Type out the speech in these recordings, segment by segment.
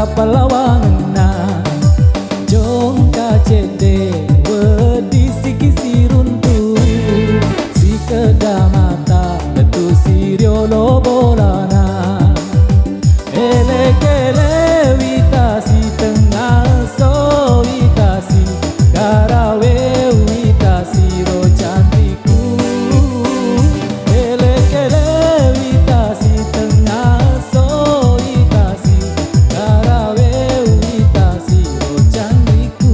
palawangan jong ka cede wedi sikisi runtu si kedamata letu sirio lo bolana ele wita si tengah so wita si karawe wita si ro cantikku ele wita si tengah so wita si karawe wita si ro cantikku.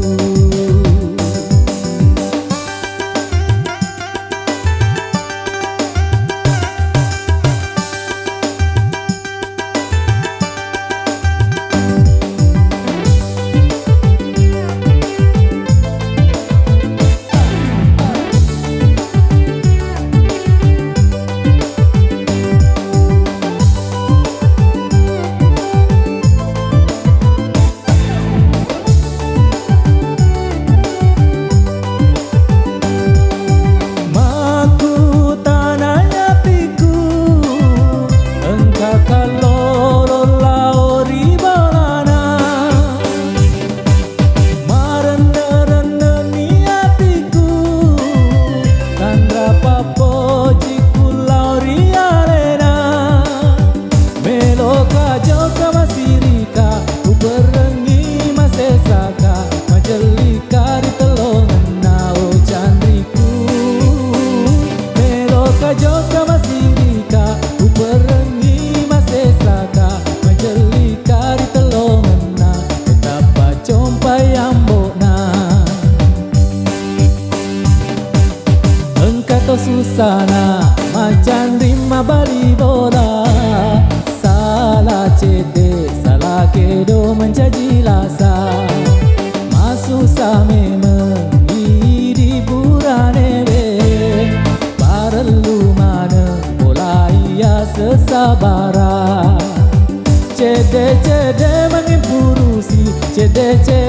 Susana macan rima bali bola salah cede salah kedo mencaji lasa masusa memang di burane be parelu mana bola ia sesabara cede mengipurusi cede